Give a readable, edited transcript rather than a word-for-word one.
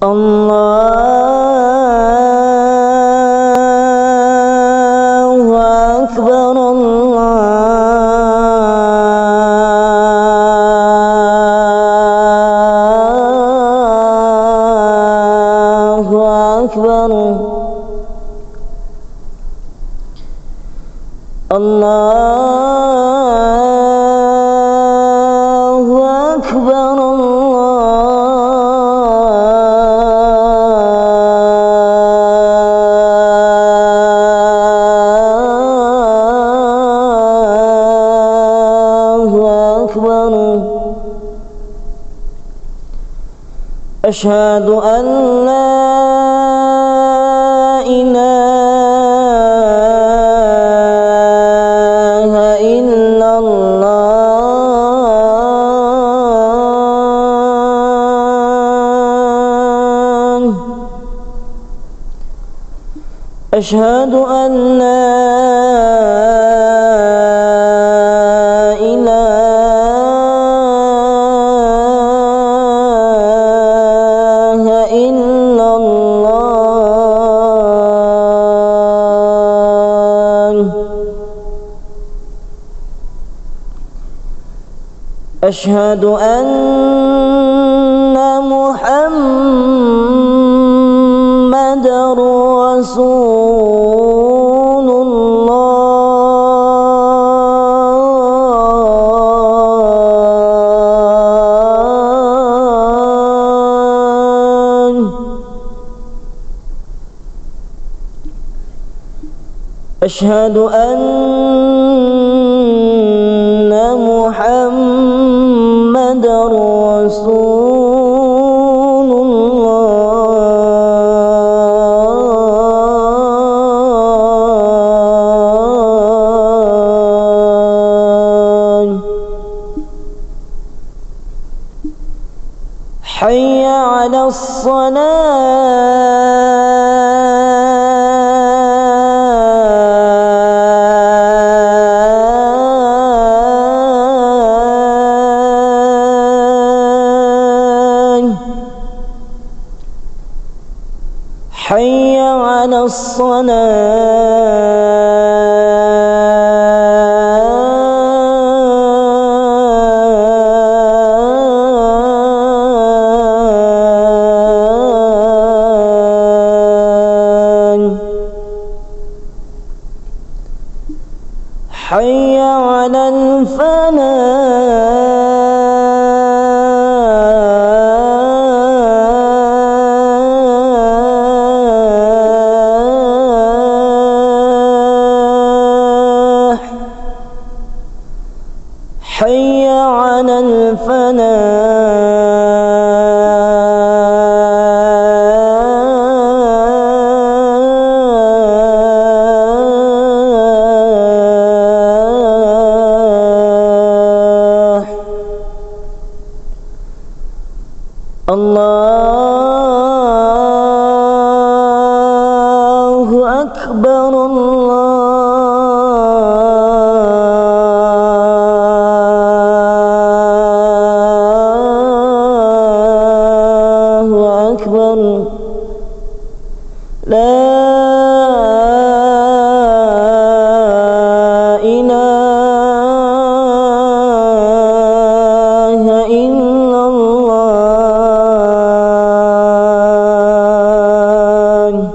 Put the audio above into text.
الله أكبر الله أكبر الله أكبر أشهد أن لا إله إلا الله أشهد أن لا أشهد أن محمدًا رسول الله أشهد أن محمدًا رسول الله حي على حي على الصلاة حي على الفلاح حي على الفلاح الله أكبر الله أكبر لا إله إلا الله